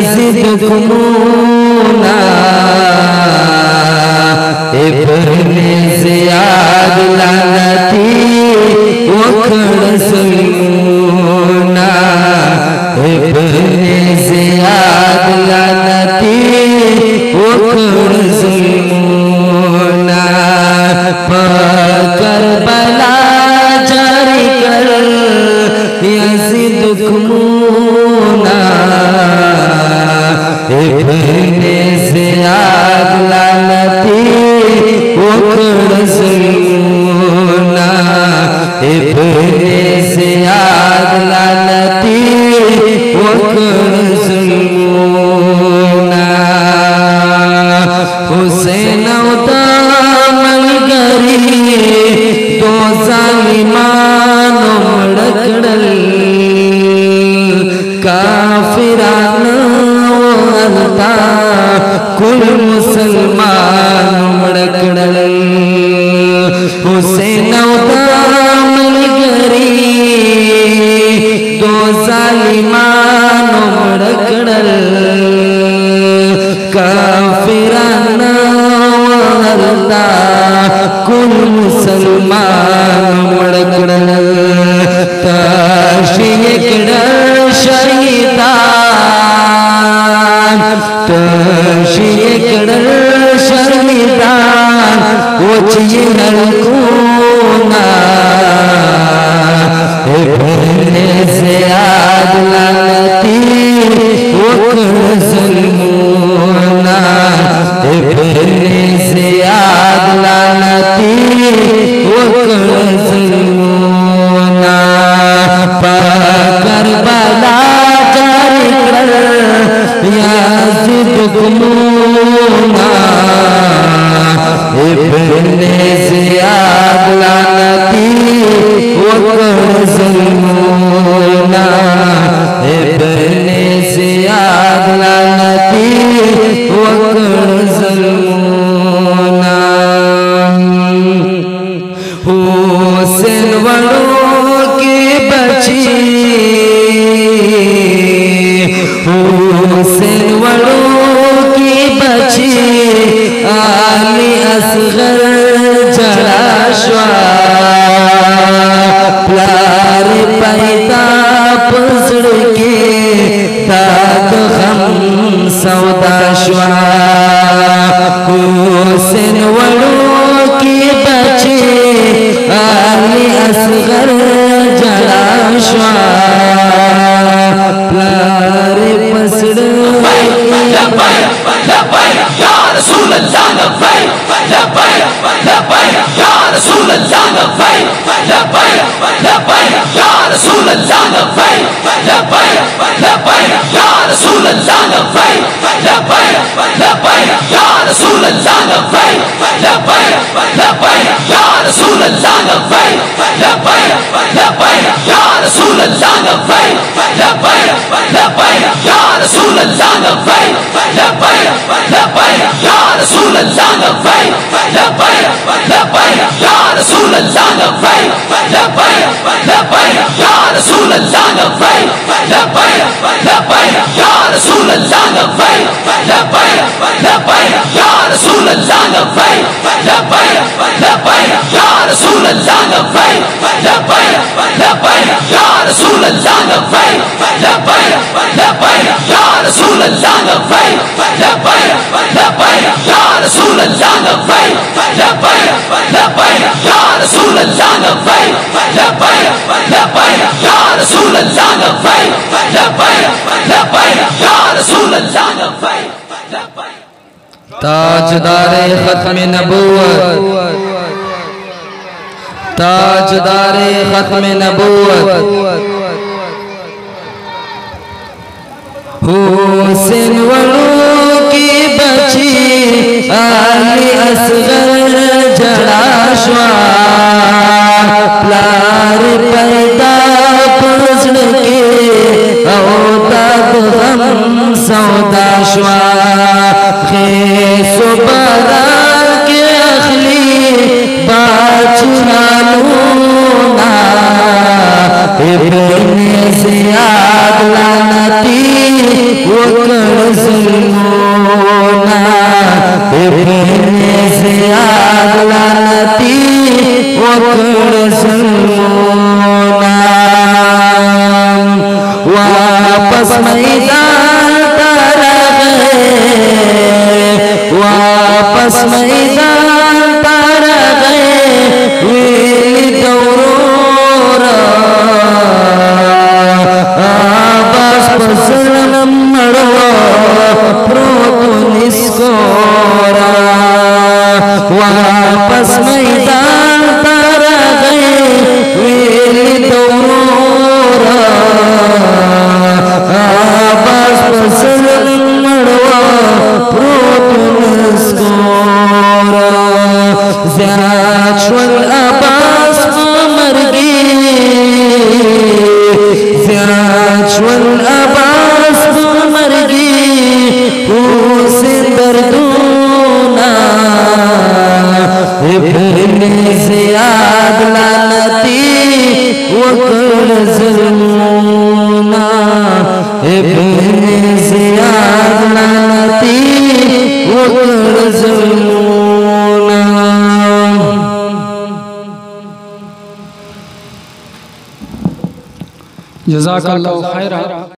यज़िद कुमूना Ibn Ziyad लानती वखड़ सुलूना इब्ने ज़ियाद लानती वखड़ सुलूना करबला जारी कर यज़िद कुमूना इब्ने ज़ियाद लानती वखड़ सुलूना इब्ने ज़ियाद लानती वखड़ सुलूना हुसैन उदामल गरी तो ज़ालिमानो मड़कड़ल काफिराना वहलता कुल मुसलमान मड़कड़ल हुसैन उदामल गरी तो ज़ालिमानो मड़कड़ल काफिराना वहलता कुल मुसलमान मड़कड़ल तशियकड़ल शहीदान तशियकड़ल शहीदान वचियनल कोना इब्ने ज़ियाद लानती वखड़ सुलूना इब्ने ज़ियाद लानती वखड़ सुलूना करबला जारी कर यज़िद कुमूना इब्ने ज़ियाद लानती वखड़ सुलूना इब्ने ज़ियाद लानती वखड़ सुलूना हुसैन वड़ों की बची हुसैन वड़ों की बची आली असगर जलाशवा प्यार पैदा पसड़ के ताक हम सौदाशवा हुसैन वड़ों की बची आली असगर जलाशवा प्यार पसड़ या रसूल अल्लाह लब्बैक लब्बैक लब्बैक या रसूल अल्लाह लब्बैक लब्बैक लब्बैक या रसूल अल्लाह लब्बैक लब्बैक लब्बैक या रसूल अल्लाह लब्बैक लब्बैक लब्बैक या रसूल अल्लाह लब्बैक लब्बैक लब्बैक या रसूल अल्लाह लब्बैक लब्बैक लब्बैक या रसूल अल्लाह लब्बैक लब्बैक लब्बैक या रसूल अल्लाह लब्बैक लब्बैक लब्बैक या रसूल अल्लाह लब्बैक लब्बैक लब्बैक या रसूल अल्लाह लब्बैक लब्बैक लब्बैक या रसूल अल्लाह लब्बैक लब्बैक लब्बैक या रसूल अल्लाह लब्बैक लब्बैक लब्बैक या रसूल अल्लाह लब्बैक लब्बैक लब्बैक या रसूल अल्लाह लब्बैक लब्बैक लब्बैक या रसूल अल्लाह लब्बैक लब्बैक लब्बैक या रसूल अल्लाह लब्बैक लब्बैक लब्बैक या रसूल अल्लाह लब्बैक लब्बैक लब्बैक या रसूल अल्लाह लब्बैक लब्बैक लब्बैक या रसूल अल्लाह लब्बैक लब्बैक लब्बैक या रसूल अल्लाह लब्बैक लब्बैक ताजदारे खत्म नबूवत ताजदारे खत्म नबूवत हुसैन वड़ों की बची आली असगर जलाशवा प्यार पैदा पसड़ के औताद हम सौदाशवा सुबरा के अखली बाचुनालूना इब्ने ज़ियाद लानती वकर ज़ुल्मोना इब्न ज़ियाद लानती वकर ज़ुल्मोना वापस मैदान तारा गए वापस मैदान तारा गए वीर दौरोरा आबास पर ज़ुल्म मड़वा प्रोतुनिस कोरा वापस मैदान तारा गए वीर दौरोरा आबास पर ज़ुल्म मड़वा प्रोतुनिस कोरा ज़ियाद शुल अब्बास मरगी ज़ियाद शुल अब्बास मरगी उसे दर्दोना इब्न ज़ियाद लानती वकर ज़ुल्मोना इब्न ज़ियाद लानती वकर ज़ुल्मोना। जज़ाकल्लाहु खैरा।